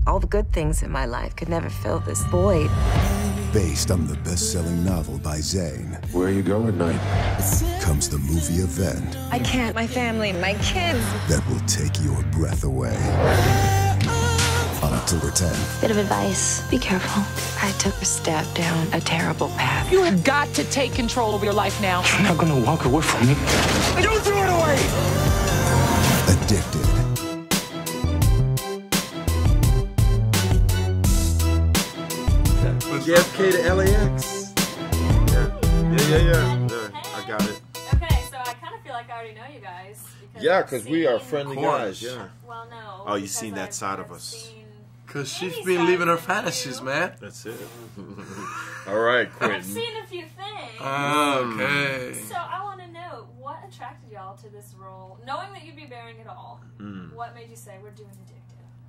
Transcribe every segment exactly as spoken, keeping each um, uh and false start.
All the good things in my life could never fill this void. Based on the best-selling novel by Zhane. Where you go at night? Comes the movie event. I can't. My family, my kids. That will take your breath away. On October tenth. Bit of advice, be careful. I took a step down a terrible path. You have got to take control of your life now. You're not gonna walk away from me. Don't throw it away! Addicted. J F K to L A X. Yeah, yeah, yeah, yeah. yeah. I got it. Okay, so I kind of feel like I already know you guys. Because Yeah, I've because we are seen- friendly Course. guys. Yeah. Well, no. Oh, you've because seen that I've- side of I've us. seen Cause she's many been sides living her of you. fantasies, man. That's it. All right, I've Quentin. seen a few things. Okay. So I want to know what attracted y'all to this role, knowing that you'd be bearing it all. Mm. What made you say we're doing addicted?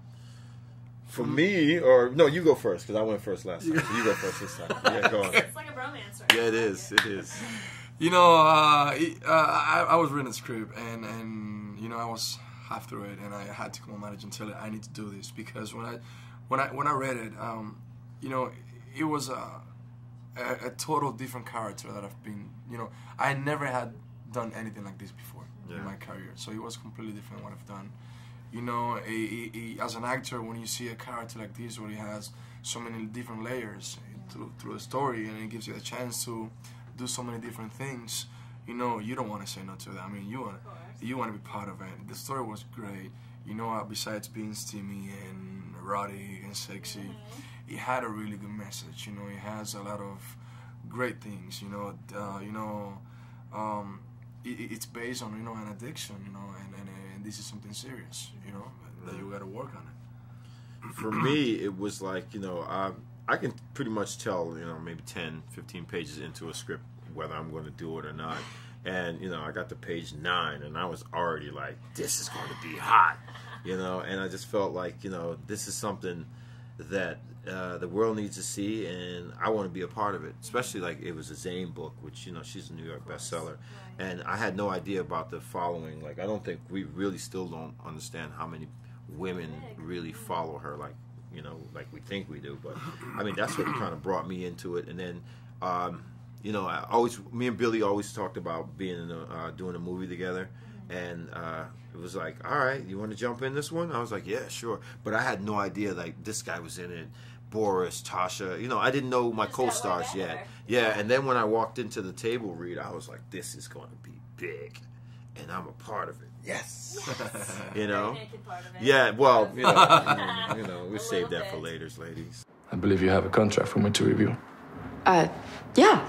For me, or no, you go first because I went first last time. So you go first this time. Yeah, go on. It's like a bromance, right? Yeah, it is. It is. You know, uh, it- uh, I, I was reading the script, and, and you know, I was half through it, and I had to call my manager and tell her I need to do this because when I, when I, when I read it, um, you know, it was a, a, a total different character that I've been. You know, I never had done anything like this before Yeah. in my career, so it was completely different what I've done. You know, a, a, a, as an actor, when you see a character like this where he has so many different layers through, through the story, and it gives you a chance to do so many different things, you know, you don't want to say no to that. I mean, you want you want to be part of it. The story was great. You know, uh, besides being steamy and erotic and sexy, mm-hmm. it had a really good message. You know, it has a lot of great things. You know, uh, you know, um, it, it's based on you know an addiction. You know, and, and and this is something serious. You know, that you got to work on it. For me, it was like, you know, um, I can pretty much tell, you know, maybe ten, fifteen pages into a script whether I'm going to do it or not. And, you know, I got to page nine, and I was already like, this is going to be hot, you know. And I just felt like, you know, this is something that uh, the world needs to see, and I want to be a part of it. Especially, like, it was a Zhane book, which, you know, she's a New York bestseller. And I had no idea about the following. Like, I don't think we really still don't understand how many women really follow her, like, you know, like we think we do. But I mean, that's what kind of brought me into it. And then, um, you know, I always, me and Billy always talked about being in a, uh, doing a movie together. And uh, it was like, all right, you want to jump in this one? I was like, yeah, sure. But I had no idea, like, this guy was in it. Boris, Tasha, you know, I didn't know my co-stars yet. Yeah, and then when I walked into the table read, I was like, this is going to be big, and I'm a part of it. Yes, yes. You know. Part of it. Yeah, well, you know, you know, we save that bit. For later, ladies. I believe you have a contract for me to review. Uh, yeah.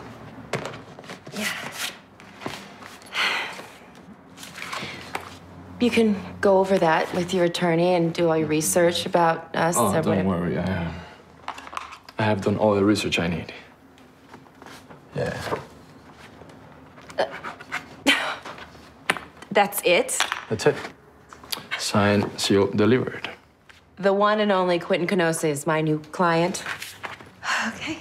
Yeah. You can go over that with your attorney and do all your research about us. Oh, or don't whatever. worry. I have, I have done all the research I need. Yeah. That's it? That's it. Signed, sealed, delivered. The one and only Quentin Canosa is my new client. Okay.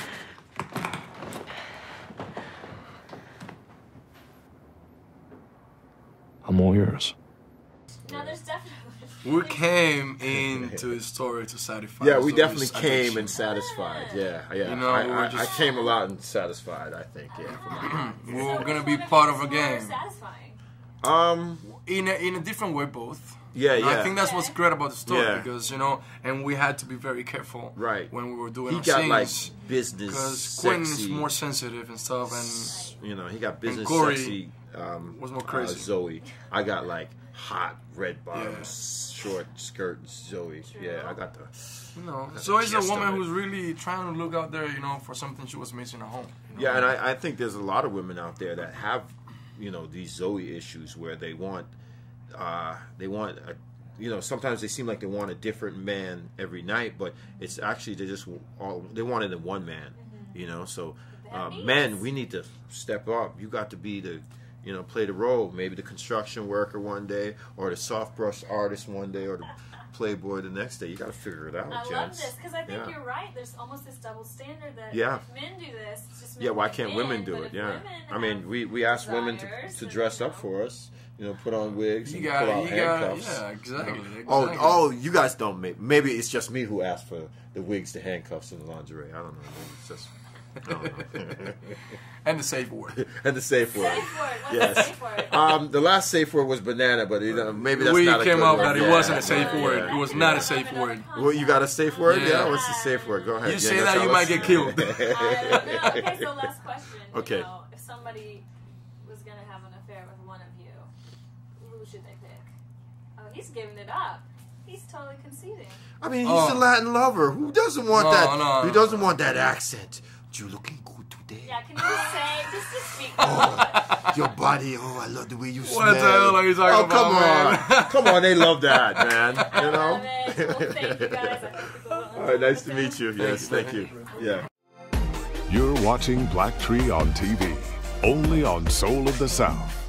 I'm all yours. No, there's definitely... We came into the story to satisfy. Yeah, we so definitely this came addiction. and satisfied. Yeah, yeah. You know, I, we were I, just- I came a lot and satisfied, I think. Yeah. We're So gonna which be one of part you of a is more game. satisfying? Um. In a, in a different way, both. Yeah, And yeah. I think that's what's great about the story Yeah. because you know, and we had to be very careful. Right. When we were doing He our got scenes, like business, because Quentin is sexy. more sensitive and stuff, and You know, he got business Corey sexy. Um, was more crazy. Uh, Zoe. I got like hot red bottoms, short skirt Zoe. Yeah, I got the. you know, got so the he's a gist of woman it. who's really trying to look out there, you know, for something she was missing at home. You know? Yeah, and I, I think there's a lot of women out there that have, you know, these Zoe issues where they want, uh, they want, a, you know, sometimes they seem like they want a different man every night, but it's actually they just all they want it in one man, you know. So, uh, men, we need to step up. You got to be the, you know, play the role. Maybe the construction worker one day, or the soft brush artist one day, or the Playboy the next day. You got to figure it out, I gents. love this because I think Yeah. you're right. There's almost this double standard that Yeah. if men do this, it's just men Yeah, why do can't men, women do but it? if Yeah. women I mean, have we, we ask women to, desires to and, dress you up know. for us. You know, put on wigs You and got, pull out you got, handcuffs. yeah, exactly. exactly. Oh, oh, you guys don't make. Maybe it's just me who asked for the wigs, the handcuffs, and the lingerie. I don't know. Maybe it's just. I don't know. And the safe word. And the safe word. Safe word. What's Yes. the safe word? Um, the last safe word was banana, but you know, maybe that's we not a came good up one. that it Yeah. wasn't a safe Yeah. word. It was not a safe word. Well, you got a safe word? Yeah. Yeah. What's the safe word? Go ahead. You You say ain't that, gonna you tell might us? get killed. I don't know. Okay, so last question. Okay. You know, if somebody was going to have an affair with one of you, who should they pick? Oh, he's giving it up. He's totally conceding. I mean, he's Oh. a Latin lover. Who doesn't want No, that? no, Who no. doesn't want that accent? You looking good today? Yeah, can you just say, just to speak? Oh, your body. Oh, I love the way you smell. What the hell are you talking oh, about, come man? on. Come on, they love that, man. I You know? love it. Well, thank you guys. I hope people will All right, nice to listen. meet you. Yes, thank you. Yeah. You're watching BlackTree on T V, only on Soul of the South.